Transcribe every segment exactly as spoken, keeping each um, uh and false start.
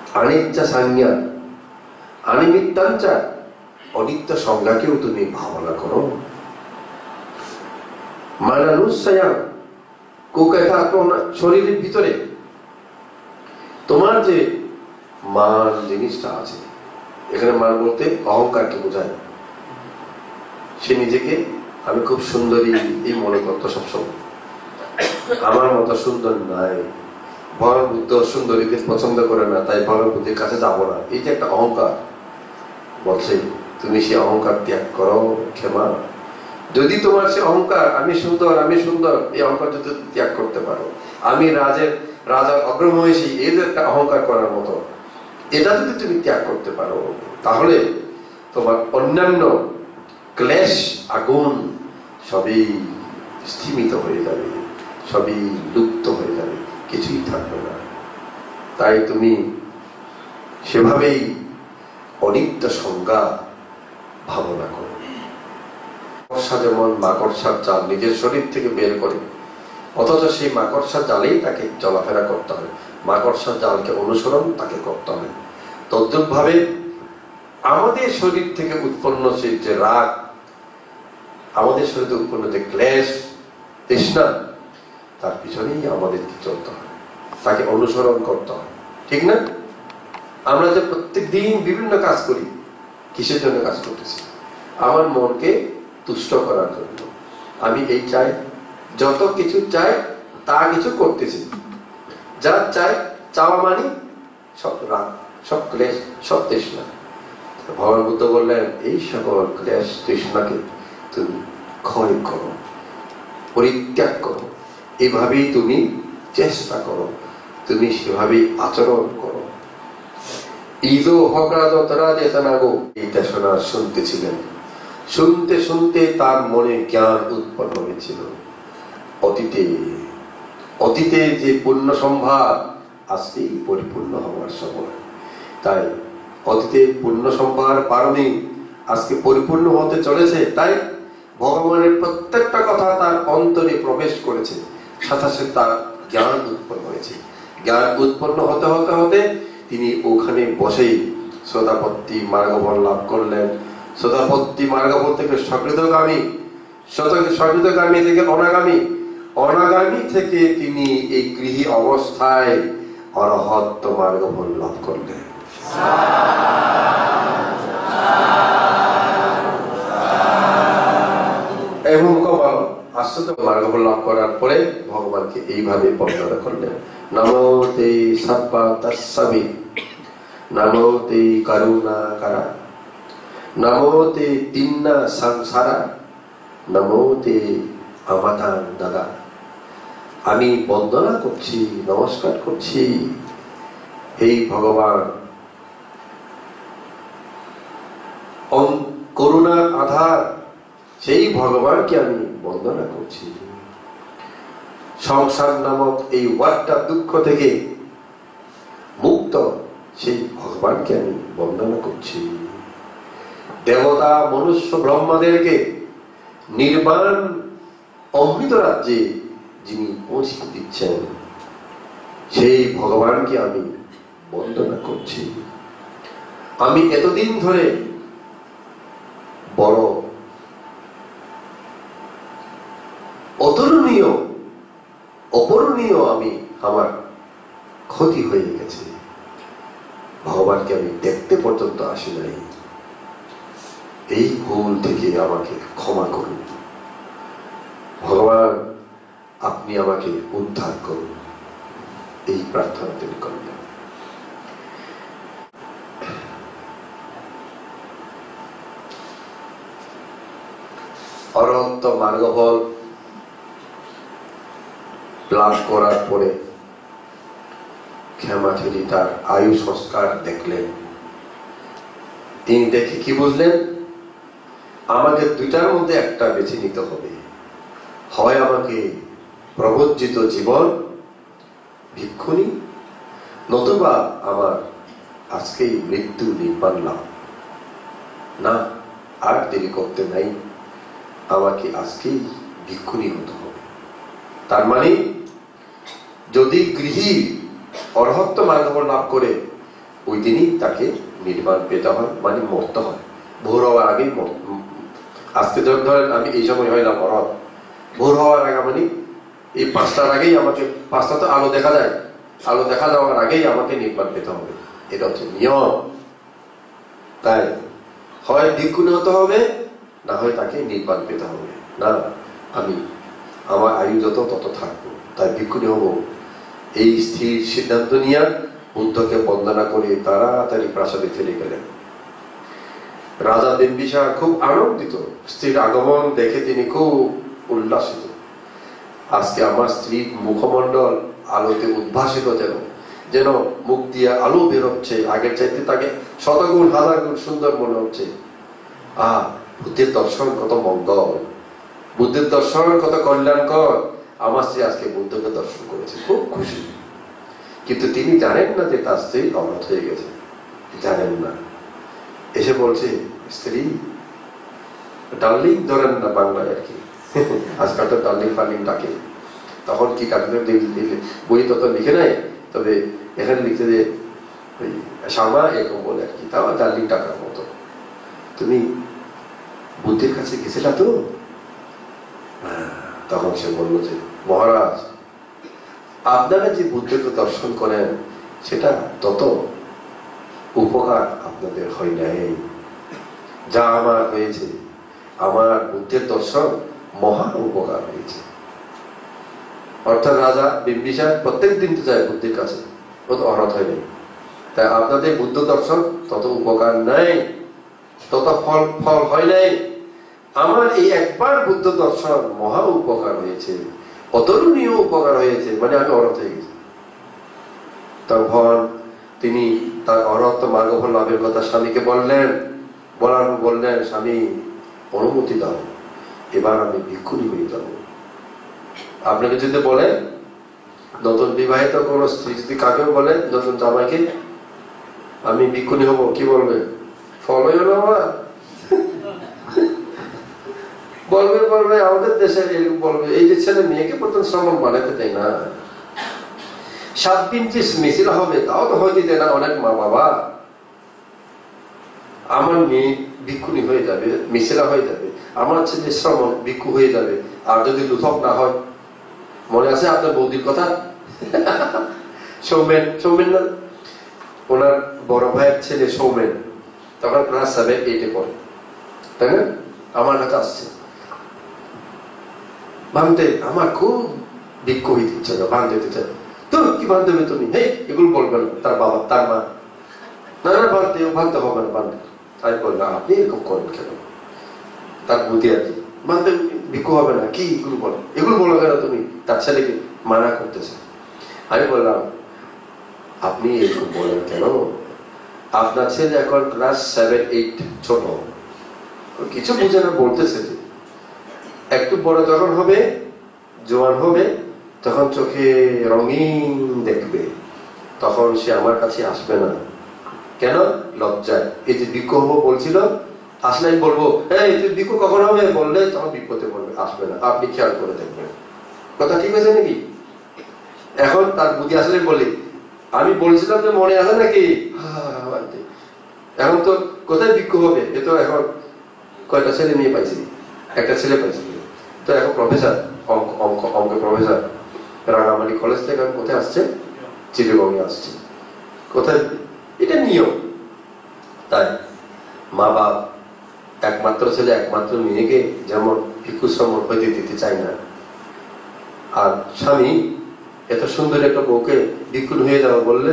আনিচ্চা সংজ্ঞা অনিমিত্তাঞ্চা, অনিত্য সংজ্ঞাকেও তুমি ভাবনা করো। মানানুসয়া কুকেথা তোমার শরীরের ভিতরে তোমার যে মান জিনিসটা আছে, এখানে মান বলতে অহংকারকে বোঝায়। সে নিজেকে আমি খুব সুন্দরী এই মনে করতো সবসময়, আমার মতো সুন্দর নাই, ভগবান বুদ্ধ সুন্দরীদের পছন্দ করে না, তাই ভগবান বুদ্ধের কাছে যাবো না, এই যে একটা অহংকার। বলছে তুমি সে অহংকার ত্যাগ করো ক্ষমা। যদি তোমার সে অহংকার আমি সুন্দর আমি সুন্দর এই অহংকার যদি ত্যাগ করতে পারো, আমি রাজের রাজা অগ্রমহিষী এই যে একটা অহংকার করার মতো, এটা যদি তুমি ত্যাগ করতে পারো, তাহলে তোমার অন্যান্য ক্লেশ আগুন সবই স্থিমিত হয়ে যাবে, সবই লুপ্ত হয়ে যাবে, কিছুই থাকবে না। তাই তুমি সেভাবেই অনিত্য সংজ্ঞা ভাবনা করো। মাকড়সা যেমন মাকড়সার জাল নিজের শরীর থেকে বের করে, অথচ সেই মাকড়সার জালেই তাকে চলাফেরা করতে হবে, মাকড়সার জালকে অনুসরণ তাকে করতে হবে। তদ্রুপ ভাবে আমাদের শরীর থেকে উৎপন্ন সেই যে রাগ, আমাদের শরীরে উৎপন্ন যে ক্লেশ তৃষ্ণা, তার পিছনেই আমাদেরকে চলতে হয়, তাকে অনুসরণ করতে হয়, ঠিক না? আমরা যে প্রত্যেক দিন বিভিন্ন কাজ করি, কিসের জন্য কাজ করতেছি? আমার মনকে তুষ্ট করার জন্য। আমি এই চাই, যত কিছু চাই তা কিছু করতেছি, যা চাই চাওয়া মানে সব রাগ, সব ক্লেশ, সব তৃষ্ণা। ভগবান বুদ্ধ বললেন এই সকল ক্লেশ তৃষ্ণাকে তুমি ক্ষয় করো, পরিত্যাগ করো, এভাবেই তুমি চেষ্টা করো, তুমি সেভাবেই আচরণ করো। ইদো হকরাজতরা চেতনাগো, এইটা শোনা শুনতেছিলেন, শুনতে শুনতে তার মনে জ্ঞান উৎপন্ন হয়েছিল। অতীতে অতীতে যে পূর্ণ সম্ভার আজকেই পরিপূর্ণ হওয়ার সময়, তাই অতীতের পূর্ণ সম্ভার পারণে আজকে পরিপূর্ণ হতে চলেছে। তাই ভগবানের প্রত্যেকটা কথা তার অন্তরে প্রবেশ করেছে, সাথে সাথে তার জ্ঞান উৎপন্ন হয়েছে। জ্ঞান উৎপন্ন হতে হতে হতে তিনি ওখানে বসেই সদাপত্তি মার্গফল লাভ করলেন। সদাপত্তি মার্গফল থেকে সকৃতগামী, সকৃতগামী থেকে অনাগামী, অনাগামী থেকে তিনি এই গৃহী অবস্থায় অরহত্ত মার্গফল লাভ করলেন। এবং আশ্চর্য মার্গফল লাভ করার পরে ভগবানকে এইভাবে বর্ণনা করলেন, নমো তে সর্বতস্সবি, নমো তে করুণাকরা, নমো তে দীন সংসারা, নমো তে অবদান দাদা। আমি বন্দনা করছি, নমস্কার করছি এই ভগবান, করুণার আধার সেই ভগবানকে আমি বন্দনা করছি। সংসার নামক এই ওয়ার্ডটা দুঃখ থেকে মুক্ত সেই ভগবানকে আমি বন্দনা করছি। দেবতা মনুষ্য ব্রহ্মাদেরকে নির্বাণ অমৃত রাজ্যে যিনি পৌঁছে দিচ্ছেন সেই ভগবানকে আমি বন্দনা করছি। আমি এতদিন ধরে বড় অতুলনীয় অপরণীয় আমি আমার ক্ষতি হয়ে গেছে, ভগবানকে আমি দেখতে পর্যন্ত আসি নাই, এই ভুল থেকে আমাকে ক্ষমা করুন ভগবান, আপনি আমাকে উদ্ধার করুন, এই প্রার্থনা তিনি করলেন। অরহত্ত মার্গফল লাভ করার পরে ক্ষমাঠেরি তার আয়ু সংস্কার দেখলেন। তিনি দেখে কি বুঝলেন, আমাকে দুইটার মধ্যে একটা বেছে নিতে হবে, হয় আমাকে প্রবজ্জিত জীবন ভিক্ষুণী, নতুবা আমার আজকেই মৃত্যু নির্বাণ লাভ। না, আর দেরি করতে নাই, আমাকে আজকেই ভিক্ষুণী হতে হবে। তার মানে যদি গৃহী অরহত্ত মার্গফল লাভ করে ওই দিনই তাকে নির্বাণ পেতে হয়, মানে মরতে হয়। ভোর হওয়ার আগেই মর, আজকে ধরেন আমি এই সময় হইলাম মরদ, ভোর হওয়ার আগে মানে এই পাঁচটার আগেই আমাকে, পাঁচটা তো আলো দেখা যায়, আলো দেখা যাওয়ার আগেই আমাকে নির্বাণ পেতে হবে, এটা হচ্ছে নিয়ম। তাই হয় ভিক্ষুণী হতে হবে, না হয় তাকে নির্বাণ পেতে হবে। না, আমি আমার আয়ু যত তত থাকবো, তাই ভিক্ষুণী হব, এই স্থির সিদ্ধান্ত নিয়ে বুদ্ধকে বন্দনা করে তাড়াতাড়ি প্রাসাদে ফিরে গেলেন। রাজা বিম্বিসার খুব আনন্দিত, স্ত্রীর আগমন দেখে তিনি খুব উল্লাসিত। আজকে আমার স্ত্রীর মুখমণ্ডল আলোতে উদ্ভাসিত, যেন যেন মুখ দিয়ে আলো বেরোচ্ছে, আগের চাইতে তাকে শতগুণ হাজার গুণ সুন্দর মনে হচ্ছে। আহ বুদ্ধের দর্শন কত মঙ্গল, বুদ্ধের দর্শন কত কল্যাণকর। আমার স্ত্রী আজকে বুদ্ধকে দর্শন করেছে, খুব খুশি। কিন্তু তিনি জানেন না যে তার স্ত্রী অনাথ হয়ে গেছে, জানেন না। এসে বলছে, স্ত্রী, ডার্লিং ধরেন না বাংলায় আর কি, আজকাল তো ডার্লিং ফার্লিং ডাকে, তখন কি কাটলে বই তত লিখে নাই, তবে এখানে লিখতে যে ওই শ্যামা এরকম বলে আর কি, তাও ডার্লিং ডাকার মতো। তুমি বুদ্ধের কাছে গেছিলা তো? তখন সে বলল যে, মহারাজ, আপনারা যে বুদ্ধকে দর্শন করেন সেটা তত উপকার আপনাদের হয় নাই যা আমার হয়েছে। আমার বুদ্ধের দর্শন মহা উপকার হয়েছে। অর্থাৎ রাজা বিম্বিসার প্রত্যেক দিন তো যায় বুদ্ধের কাছে, ও তো অনাথ হয় নাই। তাই আপনাদের বুদ্ধ দর্শন তত উপকার নাই, তত ফল ফল হয় নাই। আমার এই একবার বুদ্ধ দর্শন মহা উপকার হয়েছে, অতুলনীয় উপকার হয়েছে, মানে আমি অনাথ হয়ে গেছি। তখন তিনি তার অরহত মার্গফল লাভের কথা স্বামীকে বললেন। বলার বললেন, স্বামী অনুমতি দাও, এবার আমি ভিক্ষুণী হয়ে যাব। আপনাকে যদি বলেন, নতুন বিবাহিত কোন স্ত্রী যদি কাকে বলে, নতুন জামাইকে আমি ভিক্ষুণী হব, কি বলবে? ফল হইল না আমার বলবে বলবে আমাদের দেশে এরকম বলবে, এই যে ছেলে মেয়েকে প্রথম শ্রমণ বানাতে দেয় না, সাত দিন যে মিছিল হবে তাও তো হইতে দেয় না অনেক মা বাবা। আমার মেয়ে ভিক্ষুণী হয়ে যাবে, মিছিলা হয়ে যাবে, আমার ছেলে শ্রমণ ভিক্ষু হয়ে যাবে, আর যদি লুথক না হয়। মনে আছে আপনার বৌদির কথা? সৌমেন, সৌমেন না, ওনার বড় ভাইয়ের ছেলে সৌমেন তখন ক্লাস সেভেন এইটে পড়ে, তাই না? আমার কাছে আসছে, ভাঙতে আমার খুব ভিক্ষু হইতে ইচ্ছা, ভাঙতে দিতে চাই। তো কি ভাঙতে হবে তুমি? হে, এগুলো বলবেন তার বাবা, তার মা, না না ভাঙতে ভাঙতে হবে না, ভাঙতে। আমি বললাম, আপনি এরকম করেন কেন? তার বুদ্ধি আর কি, ভাঙতে ভিক্ষু হবে না, কি এগুলো বলো, এগুলো বলো কেন তুমি? তার ছেলেকে মানা করতেছে। আমি বললাম, আপনি এরকম বলেন কেন? আপনার ছেলে এখন ক্লাস সেভেন এইট, ছোট, কিছু বুঝে না, বলতেছে যে একটু বড় যখন হবে, জোয়ান হবে, তখন চোখে রঙিন দেখবে, তখন সে আমার কাছে আসবে না। কেন? লজ্জায়। এই যে ভিক্ষু হবো বলছিল, আসলে আমি বলবো, এই তুই ভিক্ষু কখন হবে বললে, তখন বিপদে পড়বে, আসবে না। আপনি খেয়াল করে দেখবেন, কথা ঠিক আছে নাকি? এখন তার বুদ্ধি আসলে বলি, আমি বলছিলাম যে মনে আছে নাকি? এখন তো কোথায় ভিক্ষু হবে? এ তো এখন কয়টা ছেলে মেয়ে পাইছি, একটা ছেলে পাইছি, তো এখন প্রফেসর, অঙ্ক অঙ্ক অঙ্ক প্রফেসর রাঙামাটি কলেজ থেকে কোথায় আসছে? চিটাগংয়ে আসছে। কোথায়? এটা নিয়ম। তাই মা বাপ একমাত্র ছেলে একমাত্র মেয়েকে যেমন ভিক্ষু শ্রমণ হইতে দিতে চায় না, আর স্বামী এত সুন্দর একটা বউকে ভিক্ষুণ হয়ে যাওয়া বললে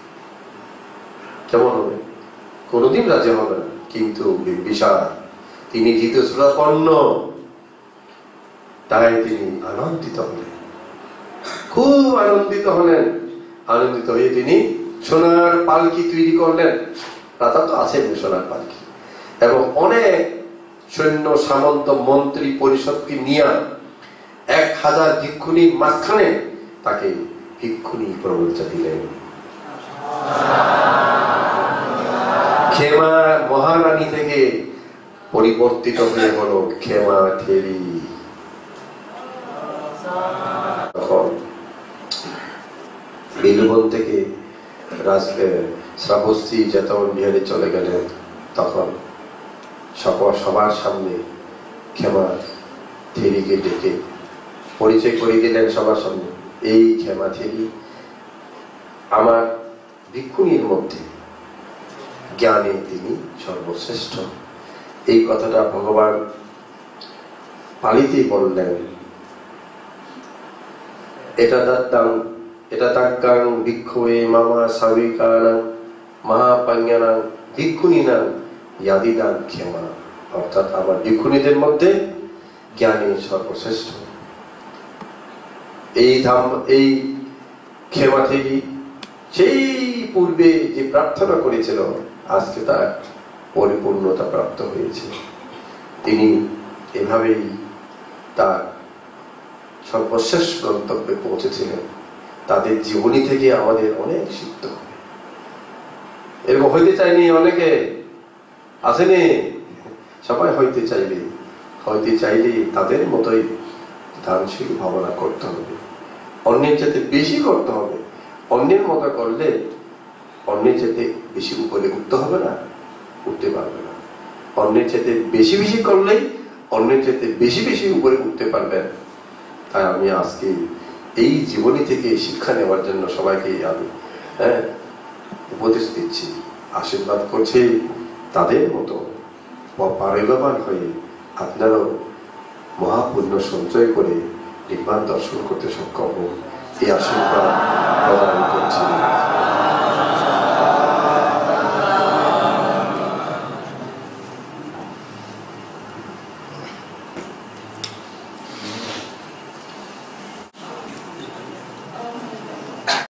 কেমন হবে? কোনোদিন রাজি হবে না। কিন্তু বিম্বিসার তিনি জিতেন্দ্রপন্ন, তাই তিনি আনন্দিত হলেন, খুব আনন্দিত হলেন। আনন্দিত হয়ে তিনি সোনার পালকি তৈরি করলেন। রাজা তো আছেন সোনার পালকি, এবং অনেক সৈন্য সামন্ত মন্ত্রী পরিষদকে নিয়ে এক হাজার ভিক্ষুণীর মাঝখানে তাকে ভিক্ষুণী প্রবর্তা দিলেন। ক্ষেমা মহারানী থেকে পরিবর্তিত হয়ে হল ক্ষেমা ঠেরি। তখন বিলবন থেকে শ্রাবস্তি যেতন বিহারে চলে গেলেন, তখন সকল সবার সামনে ক্ষমা থেরিকে ডেকে পরিচয় করিয়ে দিলেন সবার সামনে, এই ক্ষমা থেরি আমার ভিক্ষুণীর মধ্যে জ্ঞানে তিনি সর্বশ্রেষ্ঠ। এই কথাটা ভগবান পালিতে বললেন। এটা দাত্তাং এটা তাক্কাং ভিক্ষুয়ে মামা সাবিকানাং মহাপাজ্ঞানাং ভিক্ষুণীনাং ইয়াদিদাং ক্ষমা, অর্থাৎ আমার ভিক্ষুণীদের মধ্যে জ্ঞানী সর্বশ্রেষ্ঠ। এই ধাম এই ক্ষমা থেকে সেই পূর্বে যে প্রার্থনা করেছিল আজকে তার পরিপূর্ণতা প্রাপ্ত হয়েছে। তিনি এভাবেই তার সর্বশেষ গন্তব্যে পৌঁছেছিলেন। তাদের জীবনী থেকে আমাদের অনেক শিখতে হবে। এরকম হইতে চাইনি, অনেকে আসেনি, সবাই হইতে চাইবে, হইতে চাইলে তাদের মতোই দানশীল ভাবনা করতে হবে, অন্যের চাইতে বেশি করতে হবে। অন্যের মতো করলে অন্যের চাইতে বেশি উপরে উঠতে হবে না, উঠতে পারবে না। অন্যের চাইতে বেশি বেশি করলেই অন্যের চাইতে বেশি বেশি উপরে উঠতে পারবেন। তাই আমি আজকে এই জীবনী থেকে শিক্ষা নেওয়ার জন্য সবাইকে আমি হ্যাঁ উপদেশ দিচ্ছি, আশীর্বাদ করছি তাদের মতো পারিবাবান হয়ে আপনারাও মহাপুণ্য সঞ্চয় করে নির্বাণ দর্শন করতে সক্ষম হোক। এই আশীর্বাদ